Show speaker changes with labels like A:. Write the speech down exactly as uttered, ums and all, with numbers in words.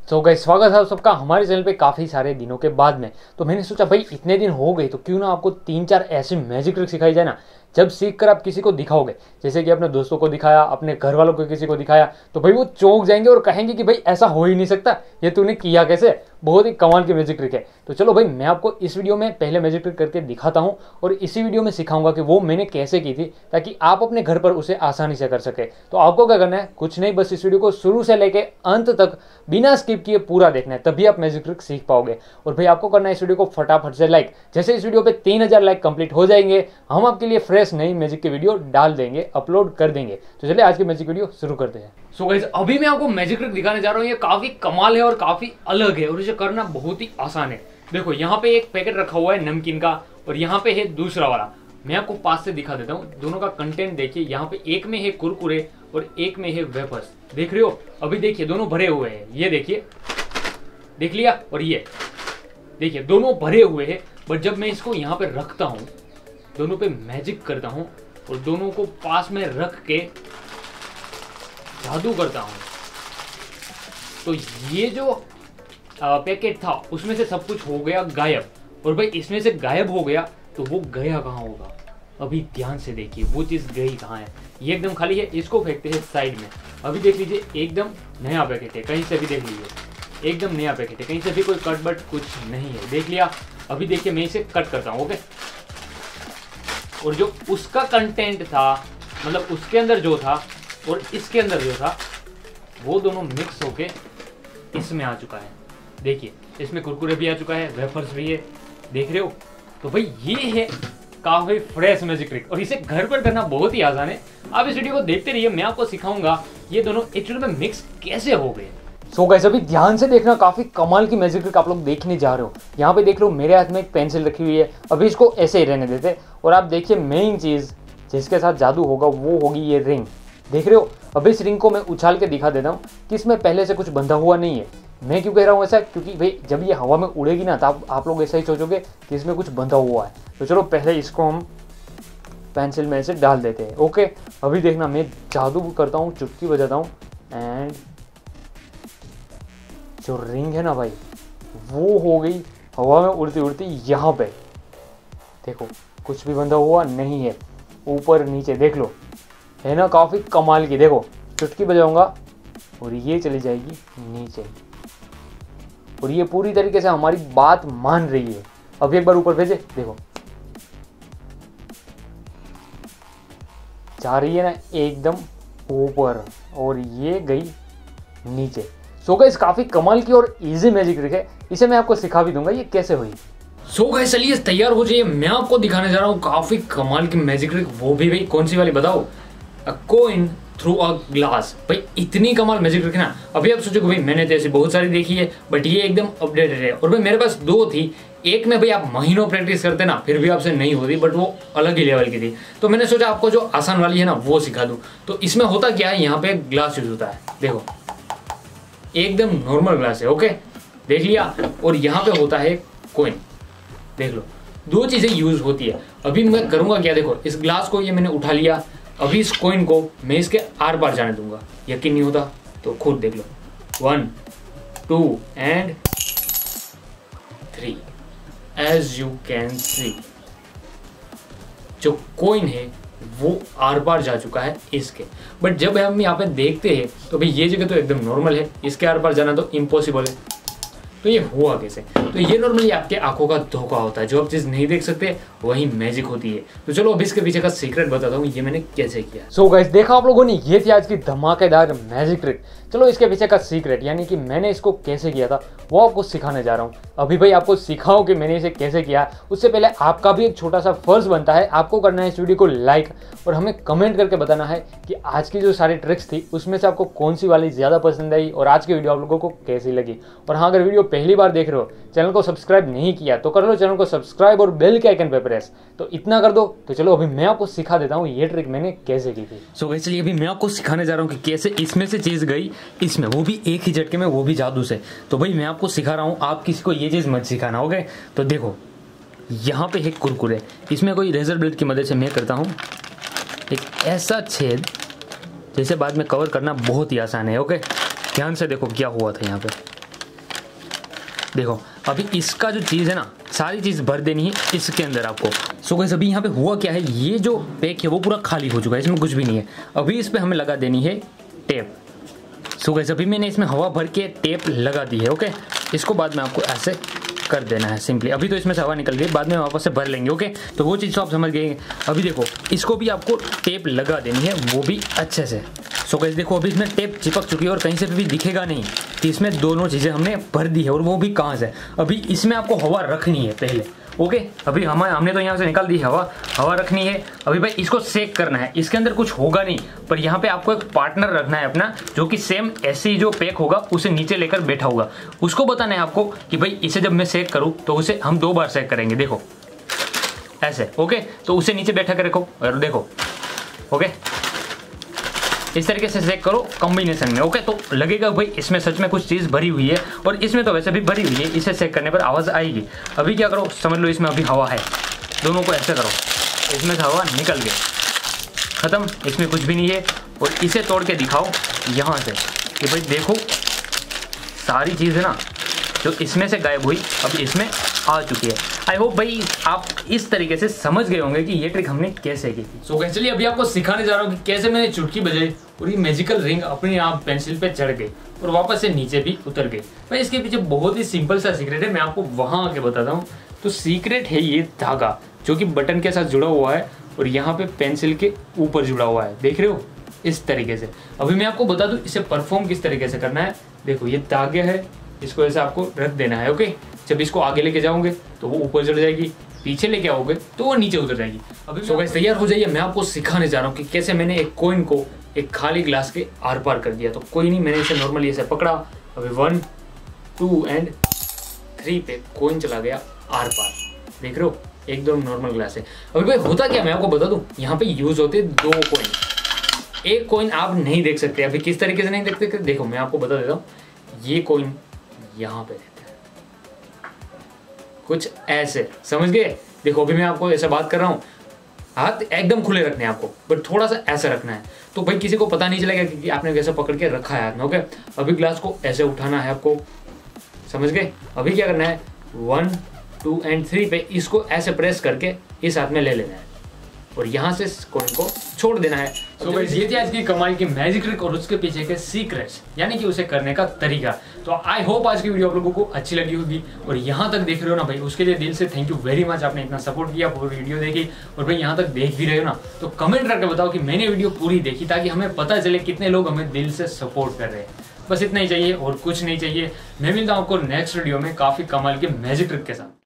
A: So guys, स्वागत है आप सबका हमारे चैनल पे काफ़ी सारे दिनों के बाद में। तो मैंने सोचा भाई इतने दिन हो गए तो क्यों ना आपको तीन चार ऐसी मैजिक ट्रिक सिखाई जाए ना, जब सीख कर आप किसी को दिखाओगे, जैसे कि अपने दोस्तों को दिखाया, अपने घर वालों को किसी को दिखाया, तो भाई वो चौंक जाएंगे और कहेंगे कि भाई ऐसा हो ही नहीं सकता, ये तूने किया कैसे। बहुत ही कमाल की मैजिक ट्रिक है। तो चलो भाई मैं आपको इस वीडियो में पहले मैजिक ट्रिक करके दिखाता हूँ और इसी वीडियो में सिखाऊंगा कि वो मैंने कैसे की थी, ताकि आप अपने घर पर उसे आसानी से कर सके। तो आपको क्या करना है, कुछ नहीं, बस इस वीडियो को शुरू से लेके अंत तक बिना स्किप किए पूरा देखना है, तभी आप मैजिक ट्रिक सीख पाओगे। और भाई आपको करना है इस वीडियो को फटाफट से लाइक। जैसे इस वीडियो पे तीन हजार लाइक कंप्लीट हो जाएंगे, हम आपके लिए फ्रेश नई मैजिक की वीडियो डाल देंगे, अपलोड कर देंगे। तो चलिए आज की मैजिक वीडियो शुरू करते हैं। सो गाइस, अभी मैं आपको मैजिक ट्रिक दिखाने जा रहा हूँ। ये काफी कमाल है और काफी अलग है और इसे करना बहुत ही आसान है। देखो यहाँ पे एक पैकेट रखा हुआ है नमकीन का और यहाँ पे है दूसरा वाला। मैं आपको पास से दिखा देता हूँ, दोनों का कंटेंट देखिए। यहाँ पे एक में है कुरकुरे और एक में है वेफर्स, देख रहे हो। अभी देखिए दोनों भरे हुए हैं, ये देखिए, देख लिया। और ये देखिए दोनों भरे हुए हैं। बट जब मैं इसको यहाँ पे रखता हूँ, दोनों पे मैजिक करता हूँ और दोनों को पास में रख के जादू करता हूँ, तो ये जो पैकेट था उसमें से सब कुछ हो गया गायब। और भाई इसमें से गायब हो गया तो वो गया कहाँ होगा, अभी ध्यान से देखिए वो चीज़ गई कहाँ है। ये एकदम खाली है, इसको फेंकते हैं साइड में। अभी देख लीजिए एकदम नया पैकेट है, कहीं से भी देख लीजिए एकदम नया पैकेट है, कहीं से भी कोई कट बट कुछ नहीं है, देख लिया। अभी देखिए मैं इसे कट करता हूँ, ओके। और जो उसका कंटेंट था, मतलब उसके अंदर जो था और इसके अंदर जो था, वो दोनों मिक्स होके इसमें आ चुका है। देखिए इसमें कुरकुरे भी आ चुका है, वेफर्स भी है, देख रहे हो। तो भाई ये है काफी फ्रेश मैजिक ट्रिक और इसे घर पर करना बहुत ही आसान है। आप इस वीडियो को देखते रहिए, मैं आपको सिखाऊंगा ये दोनों एक्चुअली में मिक्स कैसे हो गए। सो गाइस, अभी ध्यान से देखना, काफी कमाल की मैजिक ट्रिक आप लोग देखने जा रहे हो। यहाँ पे देख लो मेरे हाथ में एक पेंसिल रखी हुई है, अभी इसको ऐसे ही रहने देते और आप देखिए मेन चीज जिसके साथ जादू होगा वो होगी ये रिंग, देख रहे हो। अभी इस रिंग को मैं उछाल के दिखा देता हूँ कि इसमें पहले से कुछ बंधा हुआ नहीं है। मैं क्यों कह रहा हूँ ऐसा, क्योंकि भाई जब ये हवा में उड़ेगी ना, तो आप, आप लोग ऐसा ही सोचोगे कि इसमें कुछ बंधा हुआ है। तो चलो पहले इसको हम पेंसिल में से डाल देते हैं, ओके। अभी देखना मैं जादू करता हूँ, चुटकी बजाता हूँ एंड जो रिंग है ना भाई, वो हो गई हवा में उड़ती उड़ती यहाँ पे। देखो कुछ भी बंधा हुआ नहीं है, ऊपर नीचे देख लो, है ना काफ़ी कमाल की। देखो चुटकी बजाऊंगा और ये चली जाएगी नीचे और ये पूरी तरीके से हमारी बात मान रही है। अब एक बार ऊपर भेजे, देखो जा रही है ना एकदम ऊपर और ये गई नीचे। सो गाइस, काफी कमाल की और इजी मैजिक ट्रिक है, इसे मैं आपको सिखा भी दूंगा ये कैसे हुई। सो गाइस चलिए तैयार हो जाइए, मैं आपको दिखाने जा रहा हूँ काफी कमाल की मैजिक ट्रिक। वो भी भाई कौन सी वाली बताओ, a coin through a glass. भाई इतनी कमाल मैजिक ट्रिक है ना। अभी आप सोचोगे भाई मैंने तो ऐसी बहुत सारी देखी है, बट ये एकदम अपडेटेड है। और भाई मेरे पास दो थी, एक में भाई आप महीनों प्रैक्टिस करते ना फिर भी आपसे नहीं होती, बट वो अलग ही लेवल की थी। तो मैंने सोचा आपको जो आसान वाली है ना वो सिखा दूं। तो इसमें होता क्या है, यहाँ पे ग्लास यूज होता है, देखो एकदम नॉर्मल ग्लास है, ओके, देख लिया। और यहाँ पे होता है कोइन, देख लो, दो चीजें यूज होती है। अभी मैं करूंगा क्या, देखो इस ग्लास को ये मैंने उठा लिया, अभी इस कॉइन को मैं इसके आर पार जाने दूंगा। यकीन नहीं होता तो खुद देख लो, one two and three. As you can see जो कॉइन है वो आर पार जा चुका है इसके। बट जब हम यहाँ पे देखते हैं तो भाई ये जगह तो एकदम नॉर्मल है, इसके आर पार जाना तो इम्पॉसिबल है। तो ये हुआ कैसे, तो ये नॉर्मली आपके आंखों का धोखा होता है, जो आप चीज नहीं देख सकते वही मैजिक होती है। तो चलो अभी इसके पीछे का सीक्रेट बताता हूँ ये मैंने कैसे किया। सो गाइस, देखा आप लोगों ने, ये थी आज की धमाकेदार मैजिक ट्रिक। चलो इसके पीछे का सीक्रेट यानी कि मैंने इसको कैसे किया था वो आपको सिखाने जा रहा हूँ। अभी भाई आपको सिखाओ कि मैंने इसे कैसे किया, उससे पहले आपका भी एक छोटा सा फर्ज बनता है। आपको करना है इस वीडियो को लाइक और हमें कमेंट करके बताना है कि आज की जो सारी ट्रिक्स थी उसमें से आपको कौन सी वाली ज़्यादा पसंद आई और आज की वीडियो आप लोगों को कैसी लगी। और हाँ, अगर वीडियो पहली बार देख रहे हो, चैनल को सब्सक्राइब नहीं किया तो कर लो चैनल को सब्सक्राइब और बेल के आइकन पे प्रेस, तो इतना कर दो। तो चलो अभी मैं आपको सिखा देता हूँ ये ट्रिक मैंने कैसे की थी। सो गाइस चलिए अभी मैं आपको सिखाने जा रहा हूँ कि कैसे इसमें से चीज़ गई इसमें, वो भी एक ही झटके में, वो भी जादू से। तो भाई मैं आपको सिखा रहा हूँ, आप किसी को ये चीज़ मत सिखाना, ओके। तो देखो यहाँ पे है कुरकुरे, इसमें कोई रेजर ब्लेड की मदद से मैं करता हूँ एक ऐसा छेद जैसे बाद में कवर करना बहुत ही आसान है, ओके। ध्यान से देखो क्या हुआ था यहाँ पे, देखो अभी इसका जो चीज़ है ना, सारी चीज़ भर देनी है इसके अंदर आपको। सो गाइस अभी यहाँ पे हुआ क्या है, ये जो पैक है वो पूरा खाली हो चुका है, इसमें कुछ भी नहीं है। अभी इस पर हमें लगा देनी है टेप। सो गाइस अभी मैंने इसमें हवा भर के टेप लगा दी है। ओके, इसको बाद में आपको ऐसे कर देना है सिंपली। अभी तो इसमें से हवा निकल गई, बाद में वापस से भर लेंगे। ओके, तो वो चीज़ तो आप समझ गए। अभी देखो इसको भी आपको टेप लगा देनी है, वो भी अच्छे से। सो गाइस देखो अभी इसमें टेप चिपक चुकी है और कहीं से भी दिखेगा नहीं कि इसमें दोनों चीज़ें हमने भर दी है, और वो भी कहाँ से। अभी इसमें आपको हवा रखनी है पहले। ओके, अभी हम हमने तो यहाँ से निकाल दी हवा, हवा रखनी है। अभी भाई इसको सेक करना है, इसके अंदर कुछ होगा नहीं, पर यहाँ पे आपको एक पार्टनर रखना है अपना, जो कि सेम ऐसे ही जो पैक होगा उसे नीचे लेकर बैठा होगा। उसको बताना है आपको कि भाई इसे जब मैं सेक करूँ तो उसे हम दो बार सेक करेंगे। देखो ऐसे। ओके, तो उसे नीचे बैठा कर रखो और देखो। ओके, इस तरीके से सेक करो कॉम्बिनेशन में। ओके, तो लगेगा भाई इसमें सच में कुछ चीज़ भरी हुई है, और इसमें तो वैसे भी भरी हुई है, इसे सेक करने पर आवाज़ आएगी। अभी क्या करो, समझ लो इसमें अभी हवा है, दोनों को ऐसे करो, इसमें से हवा निकल गई, ख़त्म, इसमें कुछ भी नहीं है। और इसे तोड़ के दिखाओ यहाँ से कि भाई देखो सारी चीज़ है ना जो इसमें से गायब हुई अब इसमें आ चुकी है। आई होप भाई आप इस तरीके से समझ गए होंगे कि ये ट्रिक हमने कैसे की थी। सो गाइस चलिए अभी आपको सिखाने जा रहा हूँ कि कैसे मैंने चुटकी बजाई और ये मैजिकल रिंग अपने आप पेंसिल पे चढ़ गई और वापस से नीचे भी उतर गई। भाई इसके पीछे बहुत ही सिंपल सा सीक्रेट है, मैं आपको वहाँ आके बताता हूँ। तो सीक्रेट है ये धागा जो कि बटन के साथ जुड़ा हुआ है और यहाँ पे पेंसिल के ऊपर जुड़ा हुआ है, देख रहे हो इस तरीके से। अभी मैं आपको बता दूं इसे परफॉर्म किस तरीके से करना है। देखो ये धागे है, इसको ऐसे आपको रख देना है। ओके, जब इसको आगे लेके जाओगे तो वो ऊपर चढ़ जाएगी, पीछे लेके आओगे तो वो नीचे उतर जाएगी। अभी सो गाइस तैयार हो जाइए, मैं आपको सिखाने जा रहा हूँ कि कैसे मैंने एक कॉइन को एक खाली ग्लास के आर पार कर दिया। तो कोई नहीं, मैंने इसे नॉर्मली ऐसे पकड़ा, अभी वन टू एंड थ्री पे कॉइन चला गया आर पार, देख रहे हो एकदम नॉर्मल ग्लास है। अभी भाई होता क्या मैं आपको बता दूं, यहाँ पे यूज होते दो कॉइन, एक कॉइन आप नहीं देख सकते। अभी किस तरीके से नहीं देख सकते, देखो मैं आपको बता देता हूँ, ये कॉइन यहाँ पे रहता है कुछ ऐसे, समझ गए। देखो अभी मैं आपको ऐसे बात कर रहा हूँ, हाथ एकदम खुले रखने हैं आपको, बट थोड़ा सा ऐसे रखना है, तो भाई किसी को पता नहीं चलेगा कि आपने कैसे पकड़ के रखा है हाथ में। ओके, अभी ग्लास को ऐसे उठाना है आपको, समझ गए। अभी क्या करना है, वन टू एंड थ्री पे इसको ऐसे प्रेस करके इस हाथ में ले लेना है और यहाँ से कॉइन को छोड़ देना है। तो गाइस ये थी आज की कमाल की मैजिक ट्रिक और उसके पीछे के सीक्रेट्स, यानी कि उसे करने का तरीका। तो आई होप आज की वीडियो आप लोगों को अच्छी लगी होगी, और यहाँ तक देख रहे हो ना भाई, उसके लिए दिल से थैंक यू वेरी मच। आपने इतना सपोर्ट किया, पूरी वीडियो देखी, और भाई यहाँ तक देख भी रहे हो ना, तो कमेंट करके बताओ कि मैंने वीडियो पूरी देखी, ताकि हमें पता चले कितने लोग हमें दिल से सपोर्ट कर रहे हैं। बस इतना ही चाहिए और कुछ नहीं चाहिए। मैं मिलता हूँ आपको नेक्स्ट वीडियो में काफी कमाल के मैजिक ट्रिक के साथ।